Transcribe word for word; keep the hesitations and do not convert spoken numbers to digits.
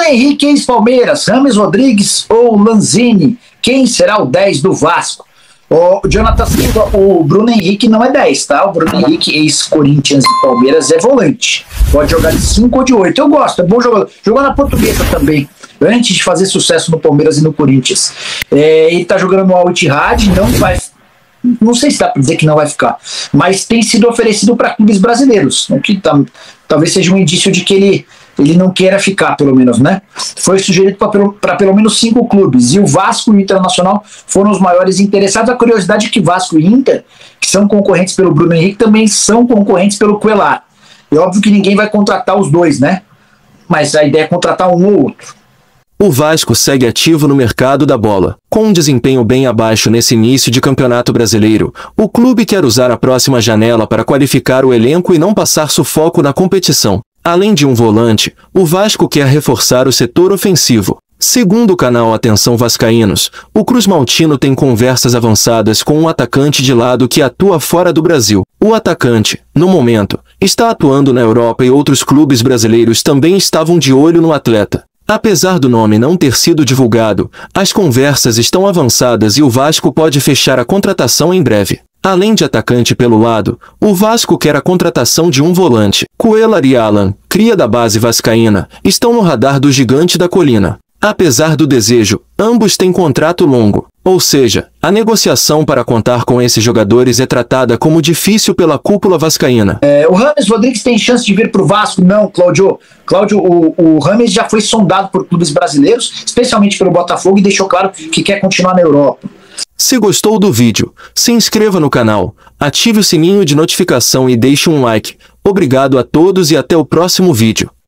Henrique, ex-Palmeiras, Rames Rodrigues ou Lanzini? Quem será o dez do Vasco? O Jonathan Silva, o Bruno Henrique não é dez, tá? O Bruno Henrique, ex-Corinthians e Palmeiras, é volante. Pode jogar de cinco ou de oito. Eu gosto, é bom jogador. Jogou na Portuguesa também, antes de fazer sucesso no Palmeiras e no Corinthians. É, ele tá jogando no Al Ittihad, não vai... Não sei se dá para dizer que não vai ficar, mas tem sido oferecido para clubes brasileiros, o que tá, talvez seja um indício de que ele, ele não queira ficar, pelo menos, né? Foi sugerido para pelo, pelo menos cinco clubes, e o Vasco e o Internacional foram os maiores interessados. A curiosidade é que Vasco e Inter, que são concorrentes pelo Bruno Henrique, também são concorrentes pelo Cuéllar. É óbvio que ninguém vai contratar os dois, né? Mas a ideia é contratar um ou outro. O Vasco segue ativo no mercado da bola. Com um desempenho bem abaixo nesse início de campeonato brasileiro, o clube quer usar a próxima janela para qualificar o elenco e não passar sufoco na competição. Além de um volante, o Vasco quer reforçar o setor ofensivo. Segundo o canal Atenção Vascaínos, o Cruz Maltino tem conversas avançadas com um atacante de lado que atua fora do Brasil. O atacante, no momento, está atuando na Europa e outros clubes brasileiros também estavam de olho no atleta. Apesar do nome não ter sido divulgado, as conversas estão avançadas e o Vasco pode fechar a contratação em breve. Além de atacante pelo lado, o Vasco quer a contratação de um volante. Cuéllar e Alan, cria da base vascaína, estão no radar do Gigante da Colina. Apesar do desejo, ambos têm contrato longo. Ou seja, a negociação para contar com esses jogadores é tratada como difícil pela cúpula vascaína. É, o Rames Rodrigues tem chance de vir para o Vasco? Não, Cláudio. Cláudio, o, o Rames já foi sondado por clubes brasileiros, especialmente pelo Botafogo, e deixou claro que quer continuar na Europa. Se gostou do vídeo, se inscreva no canal, ative o sininho de notificação e deixe um like. Obrigado a todos e até o próximo vídeo.